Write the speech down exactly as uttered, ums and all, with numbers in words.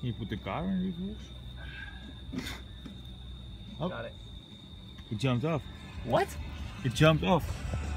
Can you put the car in reverse? Oh. Got it. It jumped off. What? It jumped off.